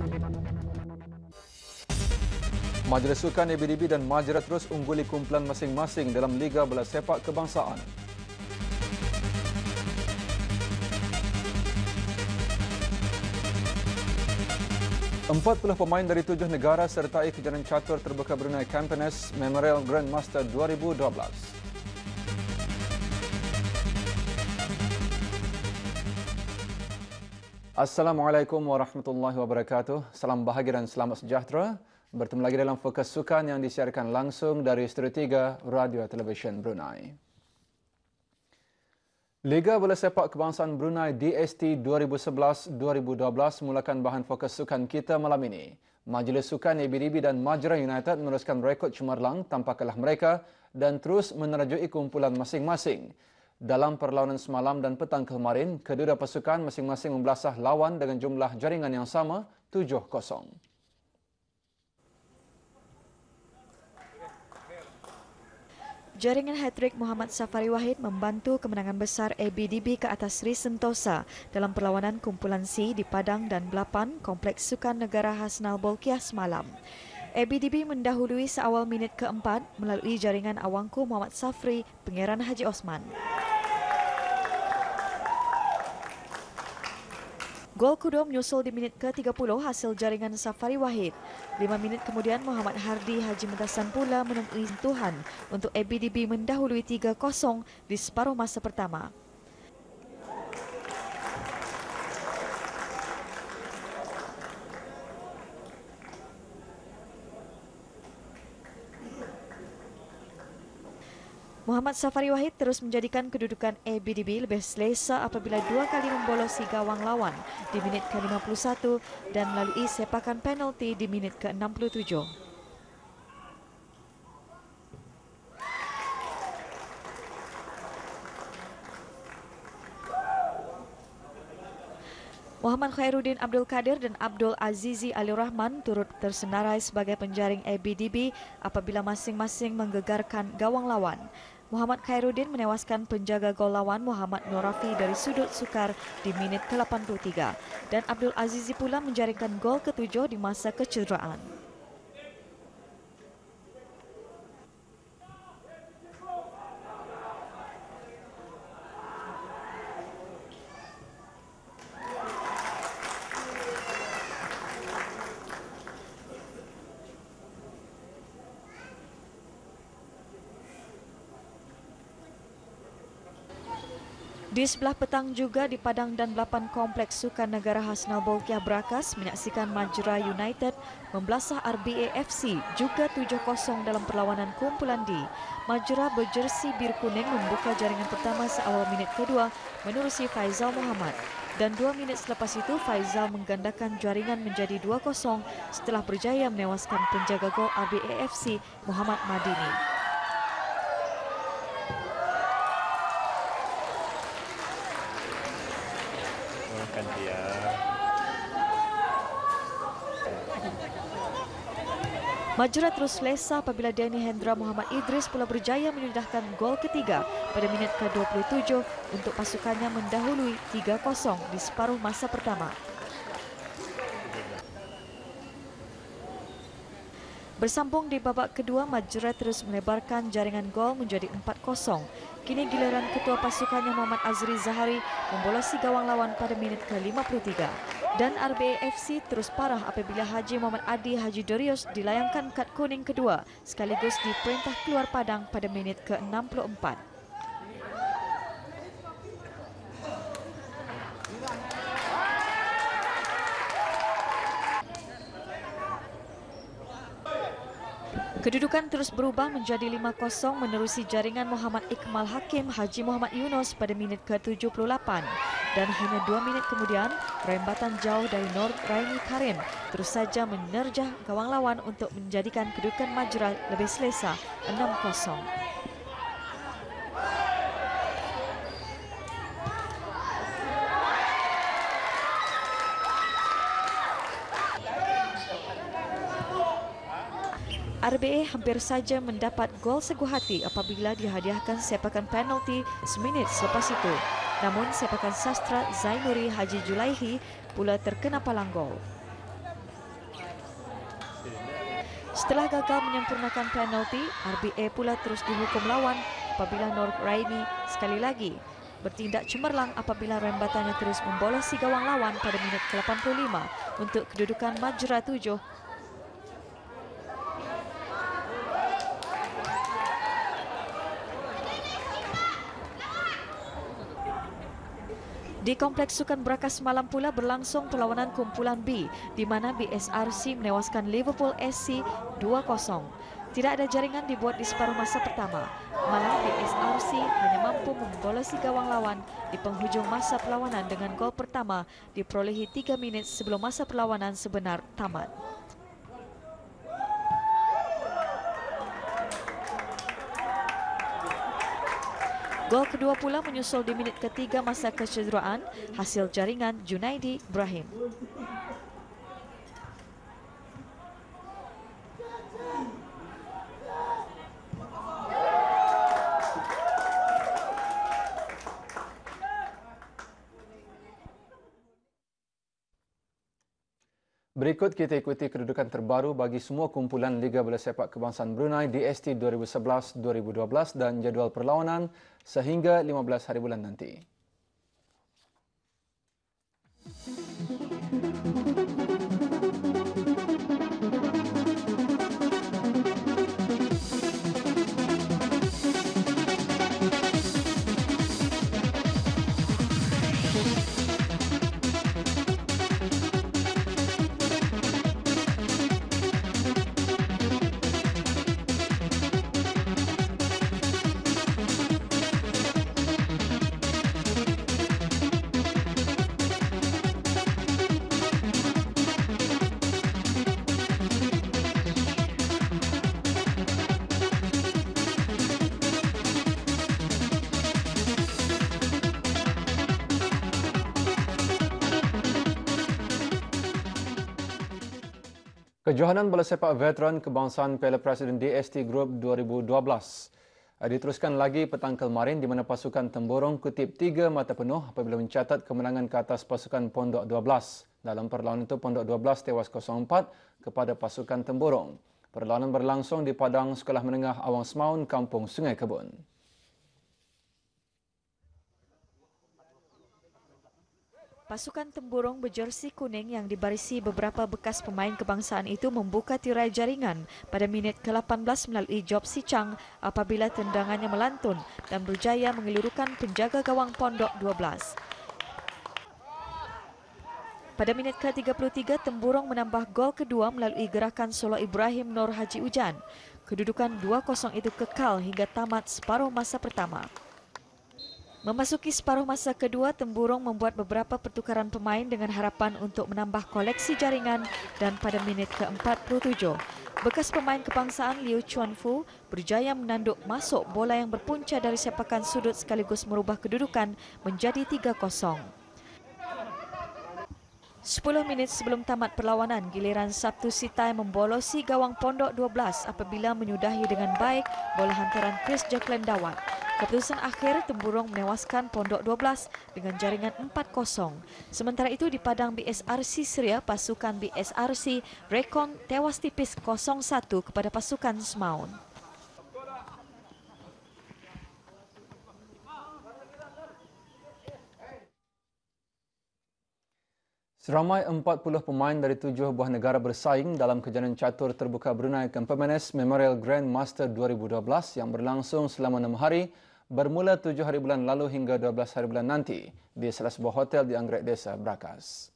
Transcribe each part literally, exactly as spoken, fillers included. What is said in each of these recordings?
Majlis Sukan A B D B dan Majra terus ungguli kumpulan masing-masing dalam Liga Bola Sepak Kebangsaan. empat puluh pemain dari tujuh negara sertai kejuaraan catur terbuka Brunei Campaigns Memorial Grandmaster dua ribu dua belas. Assalamualaikum warahmatullahi wabarakatuh. Salam bahagia dan selamat sejahtera. Bertemu lagi dalam Fokus Sukan yang disiarkan langsung dari Studio tiga Radio Televisyen Brunei. Liga Bola Sepak Kebangsaan Brunei D S T dua ribu sebelas dua ribu dua belas mulakan bahan fokus sukan kita malam ini. Majlis Sukan A B D B dan Majra United meneruskan rekod cemerlang tanpa kalah mereka dan terus menerajui kumpulan masing-masing. Dalam perlawanan semalam dan petang kemarin, kedua pasukan masing-masing membelasah lawan dengan jumlah jaringan yang sama, tujuh kosong. Jaringan hat-trick Muhammad Safari Wahid membantu kemenangan besar A B D B ke atas Sri Sentosa dalam perlawanan kumpulan C di Padang dan Belapan Kompleks Sukan Negara Hasnal Bolkiah semalam. A B D B mendahului seawal minit keempat melalui jaringan awangku Muhammad Safri, Pangeran Haji Osman. Gol kedua menyusul di minit ke tiga puluh hasil jaringan Safari Wahid. Lima minit kemudian Muhammad Hardi Haji Mentasan pula menemui sentuhan untuk A B D B mendahului tiga kosong di separuh masa pertama. Muhammad Safari Wahid terus menjadikan kedudukan A B D B lebih selesa apabila dua kali membolosi gawang lawan di minit ke lima puluh satu dan melalui sepakan penalti di minit ke enam puluh tujuh. Muhammad Khairuddin Abdul Kadir dan Abdul Azizi Ali Rahman turut tersenarai sebagai penjaring A B D B apabila masing-masing menggegarkan gawang lawan. Muhammad Khairuddin menewaskan penjaga gol lawan Muhammad Norafi dari sudut sukar di minit ke lapan puluh tiga dan Abdul Azizi pula menjaringkan gol ketujuh di masa kecederaan. Di sebelah petang juga di Padang dan Belapan Kompleks Sukan Negara Hasnal Bolkiah Brakas menyaksikan Majra United membelasah R B A F C juga tujuh kosong dalam perlawanan kumpulan D. Majra berjersi biru kuning membuka jaringan pertama seawal minit kedua menerusi Faizal Muhammad. Dan dua minit selepas itu Faizal menggandakan jaringan menjadi dua kosong setelah berjaya menewaskan penjaga gol R B A F C Muhammad Madini. Majra terus selesa apabila Danny Hendra Muhammad Idris pula berjaya menyudahkan gol ketiga pada minit ke dua puluh tujuh untuk pasukannya mendahului tiga kosong di separuh masa pertama. Bersambung di babak kedua, Majra terus melebarkan jaringan gol menjadi empat kosong. Kini giliran ketua pasukannya Muhammad Azri Zahari membolosi gawang lawan pada minit ke lima puluh tiga. Dan R B A F C terus parah apabila Haji Muhammad Adi Haji Dorius dilayangkan kad kuning kedua sekaligus diperintah keluar padang pada minit ke enam puluh empat. Kedudukan terus berubah menjadi lima kosong menerusi jaringan Muhammad Ikmal Hakim Haji Muhammad Yunus pada minit ke tujuh puluh lapan. Dan hanya dua minit kemudian, rembatan jauh dari Nur Raini Karim terus saja menerjah gawang lawan untuk menjadikan kedudukan Majra lebih selesa enam kosong. R B A hampir saja mendapat gol seguh hati apabila dihadiahkan sepakan penalti seminit selepas itu. Namun sepakan sastra Zainuri Haji Julaihi pula terkena palang gol. Setelah gagal menyempurnakan penalti, R B A pula terus dihukum lawan apabila Nur Raini sekali lagi bertindak cemerlang apabila rembatannya terus membolosi gawang lawan pada minit ke lapan puluh lima untuk kedudukan Majra tujuh. Di Kompleks Sukan Brakas malam pula berlangsung perlawanan kumpulan B di mana B S R C menewaskan Liverpool S C dua kosong. Tidak ada jaringan dibuat di separuh masa pertama. Malah B S R C hanya mampu membolosi gawang lawan di penghujung masa perlawanan dengan gol pertama diperolehi tiga minit sebelum masa perlawanan sebenar tamat. Gol kedua pula menyusul di minit ketiga masa kecederaan hasil jaringan Junaidi Ibrahim. Berikut kita ikuti kedudukan terbaru bagi semua kumpulan Liga Bola Sepak Kebangsaan Brunei D S T dua ribu sebelas dua ribu dua belas dan jadual perlawanan sehingga lima belas hari bulan nanti. Kejohanan bola sepak veteran kebangsaan Piala Presiden D S T Group dua ribu dua belas diteruskan lagi petang kemarin di mana pasukan Temburong kutip tiga mata penuh apabila mencatat kemenangan ke atas pasukan Pondok dua belas. Dalam perlawanan itu Pondok dua belas tewas kosong empat kepada pasukan Temburong. Perlawanan berlangsung di Padang Sekolah Menengah Awang Semaun, Kampung Sungai Kebun. Pasukan Temburong berjersi kuning yang dibarisi beberapa bekas pemain kebangsaan itu membuka tirai jaringan pada minit ke lapan belas melalui Job Si Chang apabila tendangannya melantun dan berjaya mengelurukan penjaga gawang Pondok dua belas. Pada minit ke tiga puluh tiga, Temburong menambah gol kedua melalui gerakan solo Ibrahim Nur Haji Ujan. Kedudukan dua kosong itu kekal hingga tamat separuh masa pertama. Memasuki separuh masa kedua, Temburong membuat beberapa pertukaran pemain dengan harapan untuk menambah koleksi jaringan dan pada minit ke empat puluh tujuh, bekas pemain kebangsaan Liu Chuan Fu berjaya menanduk masuk bola yang berpunca dari sepakan sudut sekaligus merubah kedudukan menjadi tiga kosong. sepuluh minit sebelum tamat perlawanan, giliran Sabtu Sitai membolosi gawang Pondok dua belas apabila menyudahi dengan baik bola hantaran Chris Jacqueline Dawat. Keputusan akhir, Temburong menewaskan Pondok dua belas dengan jaringan empat kosong. Sementara itu di Padang B S R C Seria, pasukan B S R C Rekong tewas tipis kosong satu kepada pasukan Semaun. Seramai empat puluh pemain dari tujuh buah negara bersaing dalam kejohanan catur terbuka Brunei Kempemenes Memorial Grand Master dua ribu dua belas yang berlangsung selama enam hari bermula tujuh hari bulan lalu hingga dua belas hari bulan nanti di salah sebuah hotel di Anggrek Desa, Brakas.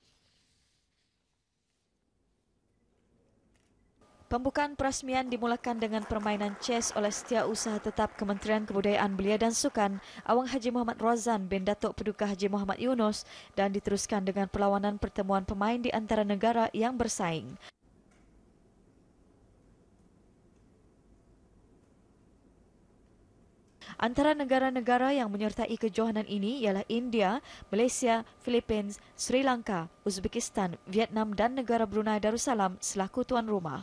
Pembukaan perasmian dimulakan dengan permainan chess oleh Setiausaha Tetap Kementerian Kebudayaan Belia dan Sukan Awang Haji Muhammad Rozan bin Datuk Paduka Haji Muhammad Yunus dan diteruskan dengan perlawanan pertemuan pemain di antara negara yang bersaing. Antara negara-negara yang menyertai kejohanan ini ialah India, Malaysia, Filipina, Sri Lanka, Uzbekistan, Vietnam dan negara Brunei Darussalam selaku tuan rumah.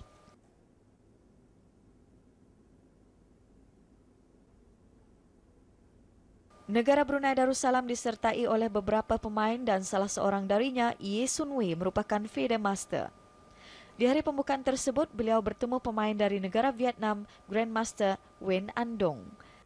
Negara Brunei Darussalam disertai oleh beberapa pemain dan salah seorang darinya, Ye Sun Wei, merupakan FIDE Master. Di hari pembukaan tersebut, beliau bertemu pemain dari negara Vietnam, Grandmaster Wen Andong.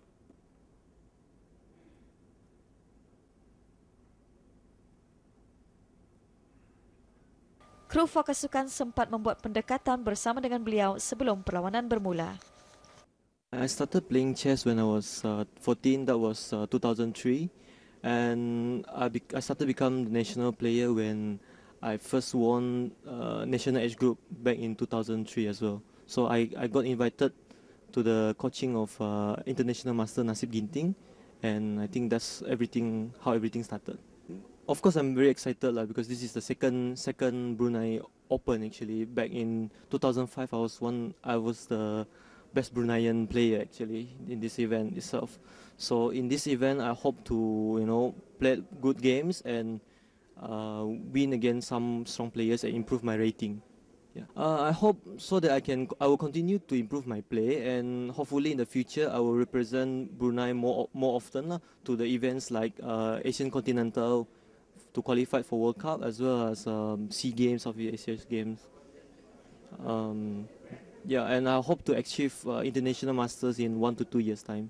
Kru fokus sukan sempat membuat pendekatan bersama dengan beliau sebelum perlawanan bermula. I started playing chess when I was uh, fourteen, that was uh, two thousand three, and I, be I started become the national player when I first won uh, national age group back in two thousand three as well. So I, I got invited to the coaching of uh, International Master Nasib Ginting, and I think that's everything, how everything started. Of course, I'm very excited lah, because this is the second second Brunei Open actually. Back in two thousand five, I was one. I was the best Bruneian player actually in this event itself. So in this event, I hope to you know play good games and uh, win against some strong players and improve my rating. Yeah. Uh, I hope so that I can. I will continue to improve my play, and hopefully in the future I will represent Brunei more more often lah, to the events like uh, Asian Continental, to qualify for World Cup, as well as um, SEA Games, Southeast Asia Games. Um, yeah, and I hope to achieve uh, international masters in one to two years time.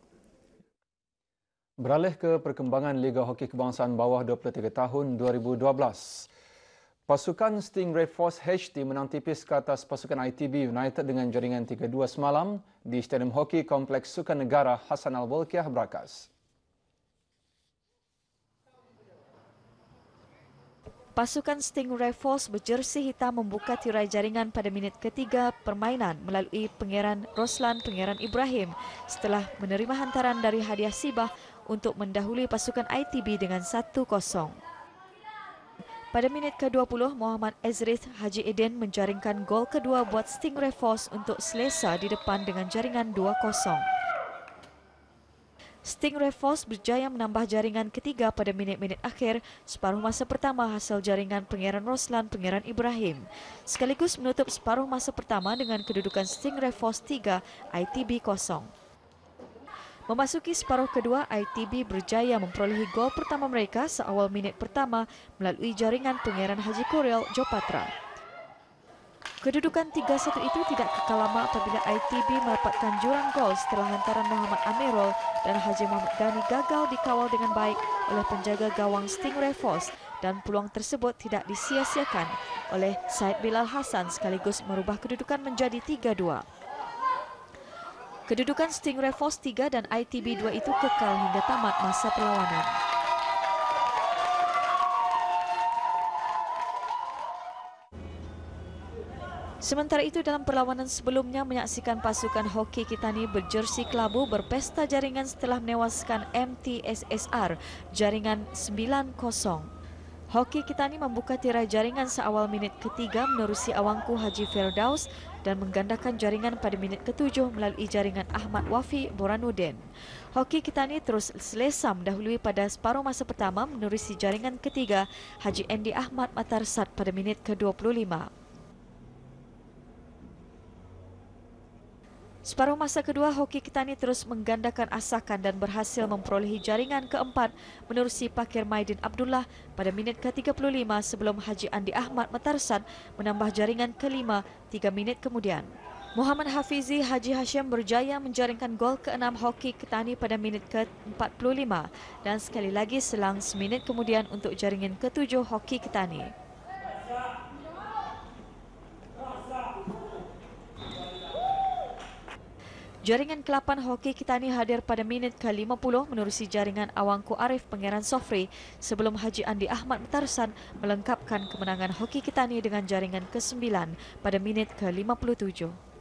Beralih ke perkembangan Liga Hoki Kebangsaan Bawah dua puluh tiga tahun dua ribu dua belas. Pasukan Stingray Force H T menang tipis ke atas pasukan I T B United dengan jaringan tiga dua semalam di Stadium Hoki Kompleks Sukan Negara Hassan Al-Bolkiah, Brakas. Pasukan Stingray Force berjersey hitam membuka tirai jaringan pada minit ketiga permainan melalui Pangeran Roslan Pangeran Ibrahim setelah menerima hantaran dari Hadiah Sibah untuk mendahului pasukan I T B dengan satu kosong. Pada minit ke dua puluh, Muhammad Ezrith Haji Eden menjaringkan gol kedua buat Stingray Force untuk selesa di depan dengan jaringan dua kosong. Stingray Force berjaya menambah jaringan ketiga pada minit-minit akhir separuh masa pertama hasil jaringan Pangeran Roslan Pangeran Ibrahim, sekaligus menutup separuh masa pertama dengan kedudukan Stingray Force tiga, I T B kosong. Memasuki separuh kedua, I T B berjaya memperolehi gol pertama mereka seawal minit pertama melalui jaringan Pangeran Haji Korel Jopatra. Kedudukan tiga satu itu tidak kekal lama apabila I T B mendapatkan jurang gol setelah hantaran Muhammad Amirul dan Haji Muhammad Ghani gagal dikawal dengan baik oleh penjaga gawang Stingray Force, dan peluang tersebut tidak disia-siakan oleh Said Bilal Hassan sekaligus merubah kedudukan menjadi tiga dua. Kedudukan Stingray Force tiga dan I T B dua itu kekal hingga tamat masa perlawanan. Sementara itu, dalam perlawanan sebelumnya menyaksikan pasukan Hoki Kitani berjersey kelabu berpesta jaringan setelah menewaskan M T S S R jaringan sembilan kosong. Hoki Kitani membuka tirai jaringan seawal minit ketiga menerusi awangku Haji Firdaus dan menggandakan jaringan pada minit ketujuh melalui jaringan Ahmad Wafi Boranuddin. Hoki Kitani terus selesa mendahului pada separuh masa pertama menerusi jaringan ketiga Haji Andy Ahmad Matarsat pada minit ke dua puluh lima. Separuh masa kedua, Hoki Kitani terus menggandakan asakan dan berhasil memperolehi jaringan keempat menerusi Pakir Maidin Abdullah pada minit ke tiga puluh lima sebelum Haji Andi Ahmad Matarsat menambah jaringan kelima tiga minit kemudian. Muhammad Hafizi Haji Hashim berjaya menjaringkan gol keenam Hoki Kitani pada minit ke empat puluh lima dan sekali lagi selang seminit kemudian untuk jaringan ketujuh Hoki Kitani. Jaringan ke lapan Hoki Kitani hadir pada minit ke lima puluh menerusi jaringan Awangku Arif Pangeran Sofri sebelum Haji Andi Ahmad Matarsat melengkapkan kemenangan Hoki Kitani dengan jaringan ke sembilan pada minit ke lima puluh tujuh.